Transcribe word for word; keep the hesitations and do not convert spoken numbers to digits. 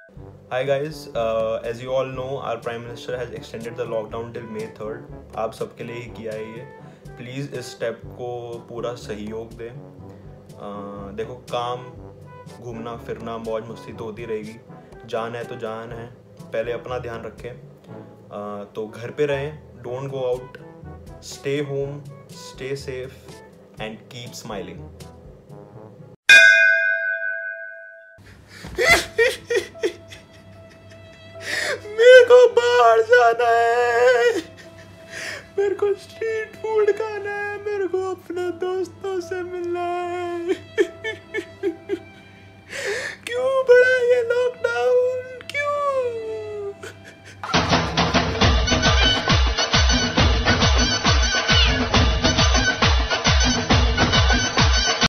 Hi guys, uh, as you all know, our Prime Minister has extended the lockdown till May third. आप सबके लिए ही किया है ये. प्लीज़ इस स्टेप को पूरा सहयोग दें. uh, देखो, काम, घूमना फिरना मौज मस्ती तो होती रहेगी. जान है तो जान है. पहले अपना ध्यान रखें. uh, तो घर पे रहें. Don't go out. Stay home. Stay safe and keep smiling. मेरे को बाहर जाना है. मेरे को स्ट्रीट फूड खाना है. मेरे को अपने दोस्तों से मिलना है.